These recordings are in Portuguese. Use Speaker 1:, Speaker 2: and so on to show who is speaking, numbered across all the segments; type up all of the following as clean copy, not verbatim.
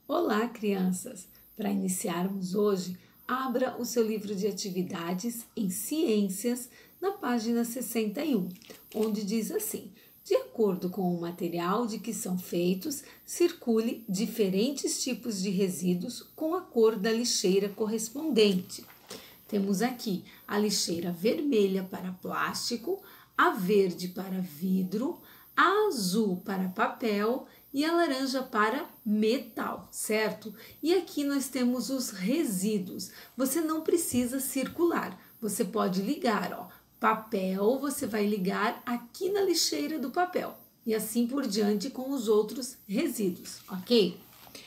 Speaker 1: Olá, crianças! Para iniciarmos hoje, abra o seu livro de atividades em ciências na página 61, onde diz assim: de acordo com o material de que são feitos, circule diferentes tipos de resíduos com a cor da lixeira correspondente. Temos aqui a lixeira vermelha para plástico, a verde para vidro, a azul para papel e a laranja para metal, certo? E aqui nós temos os resíduos. Você não precisa circular, você pode ligar, ó. Papel, você vai ligar aqui na lixeira do papel e assim por diante com os outros resíduos, ok?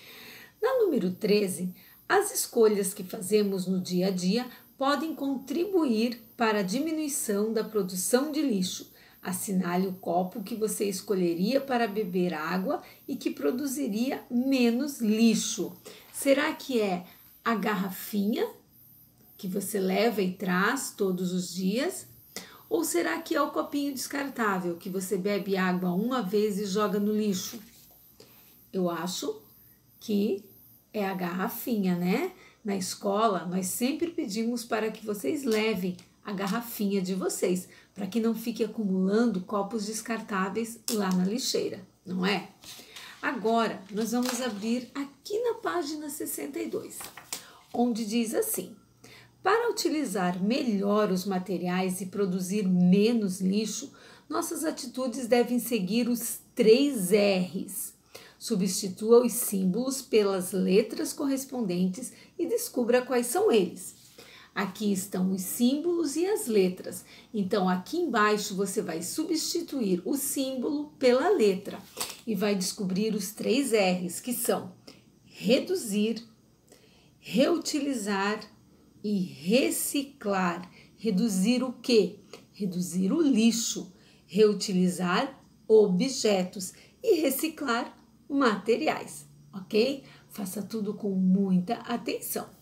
Speaker 1: Na número 13, as escolhas que fazemos no dia a dia podem contribuir para a diminuição da produção de lixo. Assinale o copo que você escolheria para beber água e que produziria menos lixo. Será que é a garrafinha que você leva e traz todos os dias? Ou será que é o copinho descartável que você bebe água uma vez e joga no lixo? Eu acho que é a garrafinha, né? Na escola, nós sempre pedimos para que vocês levem a garrafinha de vocês, para que não fique acumulando copos descartáveis lá na lixeira, não é? Agora, nós vamos abrir aqui na página 62, onde diz assim: para utilizar melhor os materiais e produzir menos lixo, nossas atitudes devem seguir os 3 R's. Substitua os símbolos pelas letras correspondentes e descubra quais são eles. Aqui estão os símbolos e as letras. Então, aqui embaixo você vai substituir o símbolo pela letra e vai descobrir os 3 R's, que são reduzir, reutilizar e reciclar. Reduzir o quê? Reduzir o lixo, reutilizar objetos e reciclar materiais, ok? Faça tudo com muita atenção.